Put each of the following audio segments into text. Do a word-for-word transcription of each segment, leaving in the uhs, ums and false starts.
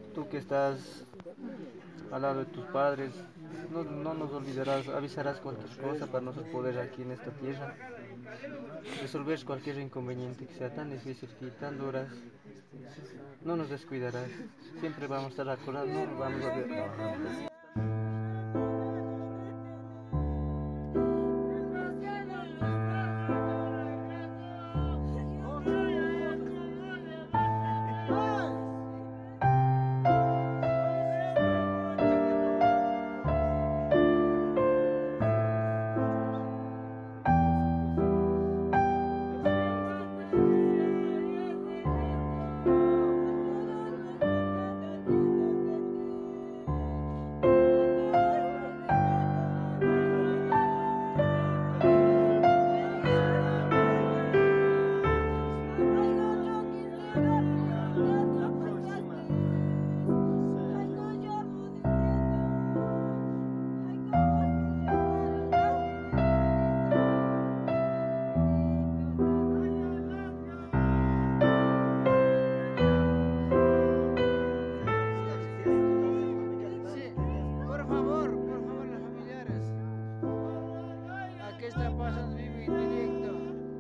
tú que estás al lado de tus padres, no, no nos olvidarás, avisarás cualquier cosa para nosotros poder aquí en esta tierra resolver cualquier inconveniente que sea tan difícil y tan duras. No nos descuidarás, siempre vamos a estar acordados, no nos vamos a ver. Sí, por favor, por favor, los familiares. Aquí está pasando vivo y directo.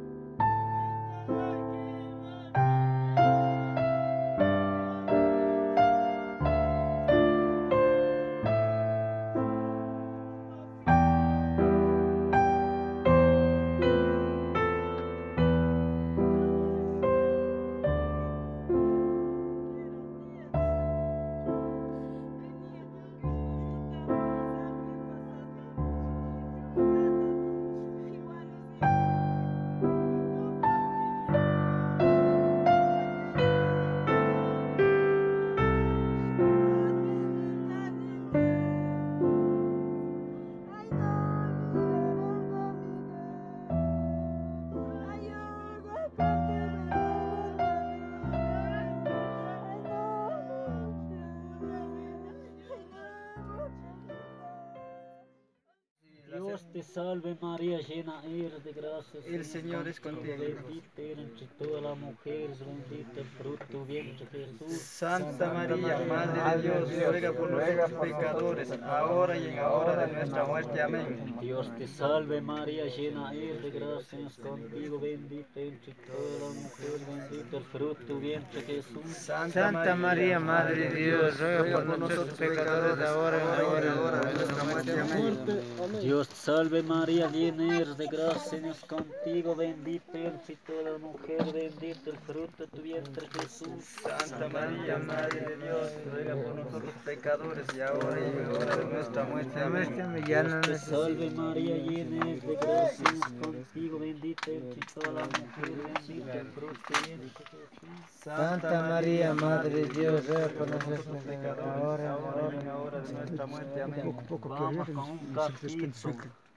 Dios te salve María, llena eres de gracia, El Señor es contigo. bendita eres entre todas las mujeres, bendito el fruto de tu vientre Jesús. Santa María, Madre de Dios, ruega por nosotros pecadores, ahora y en la hora de nuestra muerte. Amén. Dios te salve María, llena eres de gracia, es contigo, bendita entre todas las mujeres, bendito el fruto de tu vientre Jesús. Santa María, Madre de Dios, ruega por nosotros pecadores, ahora y en la hora de nuestra muerte. Amén. Dios te salve María, llena eres de gracia, es contigo, bendita entre todas las mujeres, bendito el fruto de tu vientre Jesús. Santa María, Madre de Dios, ruega por nosotros pecadores y ahora y en la hora de nuestra muerte. Amén. Dios te salve María, llena eres de gracia, es contigo, bendita entre todas las mujeres, bendito el fruto de tu vientre Jesús. Santa María, Madre de Dios, ruega por nosotros pecadores, pecadores, ahora y en la hora de nuestra muerte. Amén. Vamos con un cantito.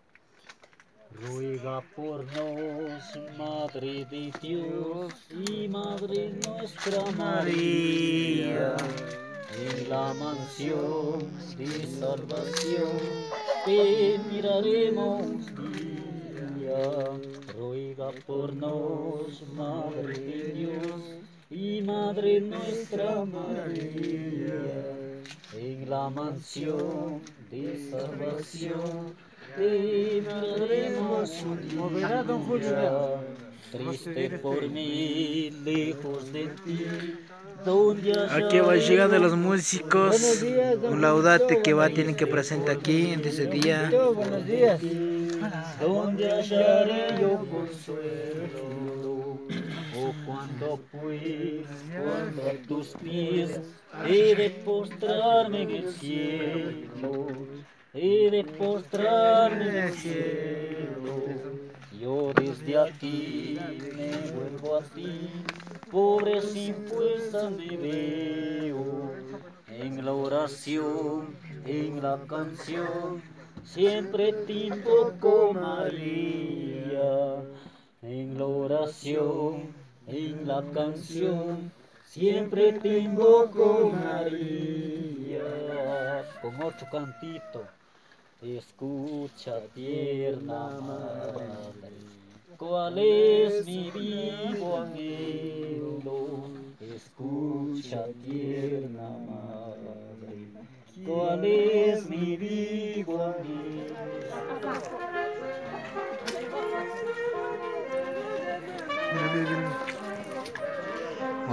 Ruega por nos, Madre de Dios y Madre nuestra María, en la mansión de salvación te miraremos día. Ruega por nos, Madre de Dios y Madre nuestra María, en la mansión de salvación te miraremos un día. Triste por mí, lejos de ti, donde aquí va llegando los músicos, un laudate que va tienen que presentar aquí en ese día. Buenos días. Donde hallaré yo consuelo, o cuando pues, cuando a tus pies he de postrarme en el cielo, he de postrarme en el cielo. Yo desde aquí me vuelvo a ti, pobre sin fuerza me veo, en la oración, en la canción, siempre te invoco María, en la oración, en la canción, siempre te invoco María. Con otro cantito. Escucha, tierna madre, cuál es mi vivo anhelo. Escucha, tierna madre.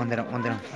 ¿Dónde era? ¿Dónde era?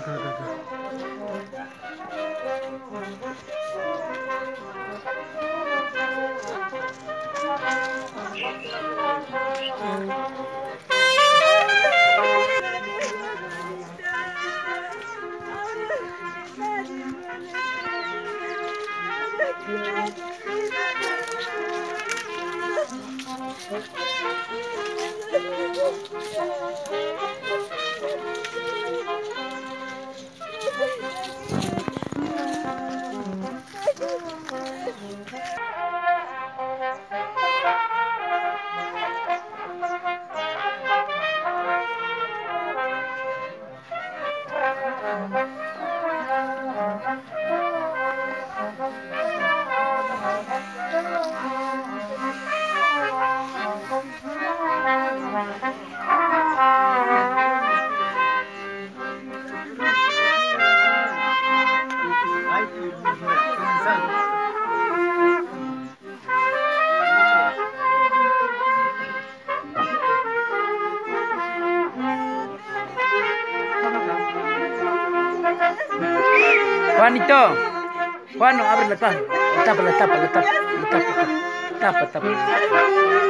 Juanito, Juano, abre la tapa, la tapa, la tapa, la tapa, la tapa, tapa, tapa.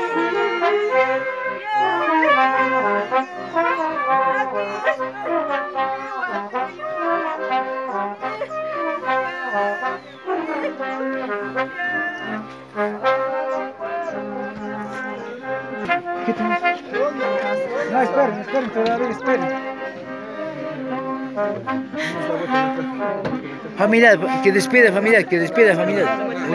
No, esperen, esperen, todavía esperen. Familia, que despide, familia, que despide, familia.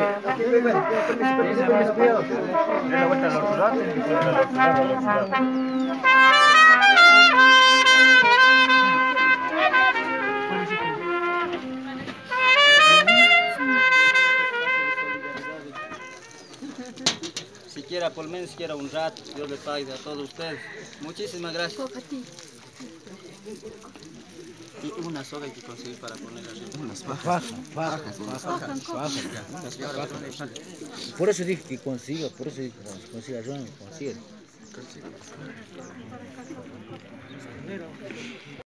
Siquiera, por lo menos siquiera un rato, Dios le pague a todos ustedes. Muchísimas gracias. Y una soga hay que conseguir para poner arriba. Unas fajas, fajas, fajas, fajas. Por eso dije que consiga, por eso dije que consiga, yo no consigo.